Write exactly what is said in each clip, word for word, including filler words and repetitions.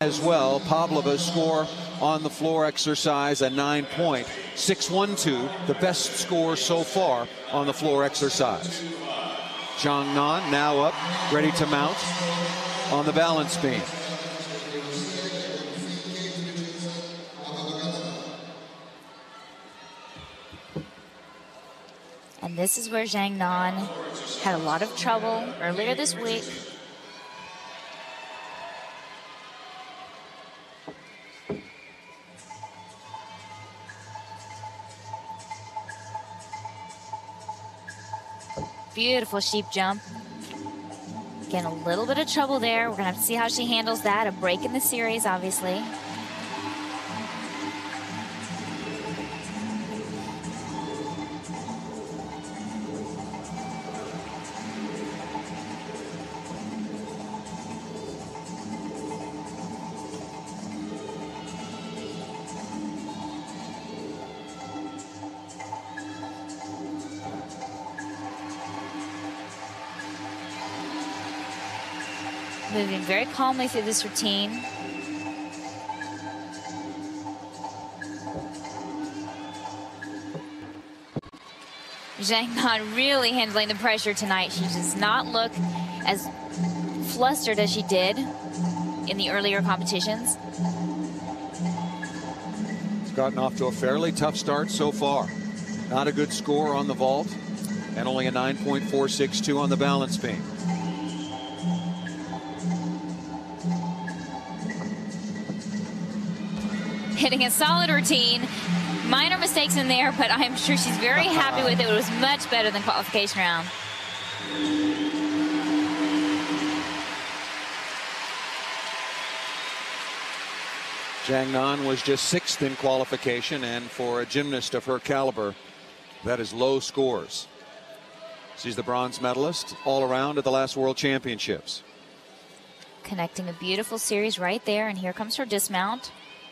as well. Pavlova's score on the floor exercise, a nine point six one two, the best score so far on the floor exercise. Zhang Nan now up, ready to mount on the balance beam. And this is where Zhang Nan had a lot of trouble earlier this week. Beautiful sheep jump. Getting a little bit of trouble there. We're gonna have to see how she handles that. A break in the series, obviously. Moving very calmly through this routine. Zhang Nan really handling the pressure tonight. She does not look as flustered as she did in the earlier competitions. It's gotten off to a fairly tough start so far. Not a good score on the vault, and only a nine point four six two on the balance beam. Hitting a solid routine. Minor mistakes in there, but I'm sure she's very happy with it. It was much better than qualification round. Zhang Nan was just sixth in qualification, and for a gymnast of her caliber, that is low scores. She's the bronze medalist all around at the last World Championships. Connecting a beautiful series right there, and here comes her dismount.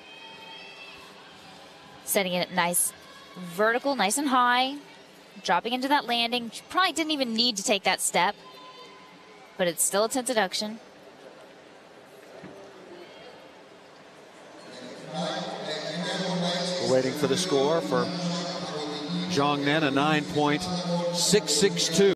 Setting it nice vertical, nice and high, dropping into that landing. She probably didn't even need to take that step, but it's still a tense deduction. We're waiting for the score for Zhang Nan, a nine point six six two.